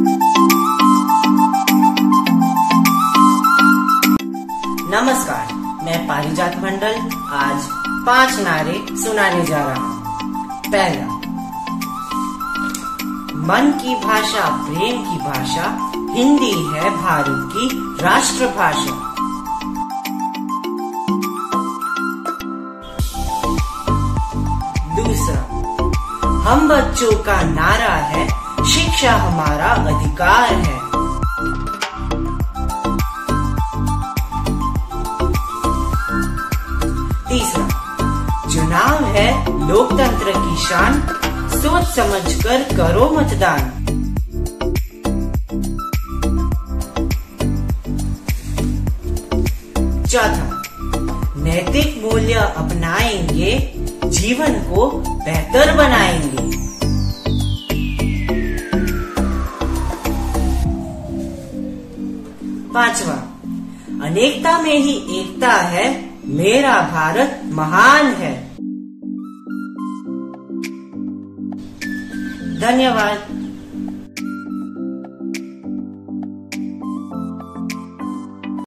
नमस्कार, मैं पारिजात मंडल आज 5 नारे सुनाने जा रहा हूँ। पहला, मन की भाषा प्रेम की भाषा, हिंदी है भारत की राष्ट्रभाषा। दूसरा, हम बच्चों का नारा है, शिक्षा हमारा अधिकार है। तीसरा, चुनाव है लोकतंत्र की शान, सोच समझकर करो मतदान। चौथा, नैतिक मूल्य अपनाएंगे, जीवन को बेहतर बनाएंगे। पांचवा, अनेकता में ही एकता है, मेरा भारत महान है। धन्यवाद।